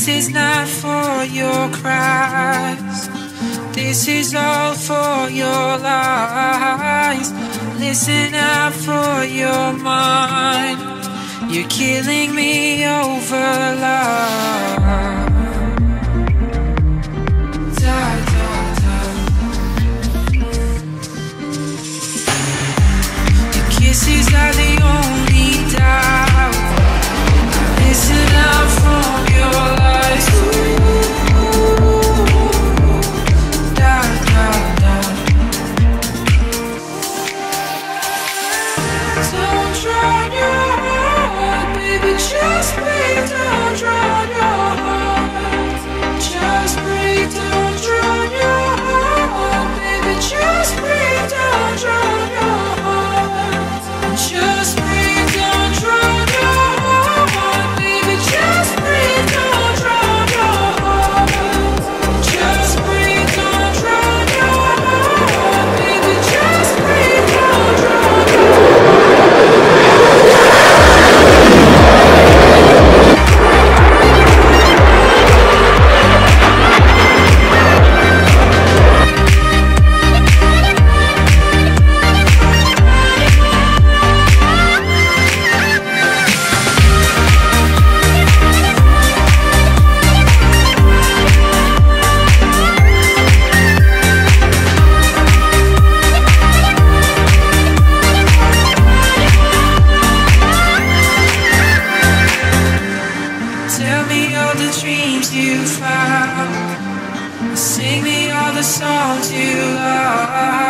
This is not for your cries. This is all for your lies. Listen out for your mind. You're killing me over love. Da, da, da. Your kisses are the only doubt. Listen out from your lies. Da, da, da. Don't drown your heart, baby, just breathe. Don't drown your heart. Just breathe, don't drown your heart, baby, just breathe. Don't drown your heart. Just breathe, don't drown your heart, baby, just breathe. Don't drown your heart. Just breathe, don't drown your heart, baby, just breathe. Don't drown your Tell me all the dreams you found. Sing me all the songs you love.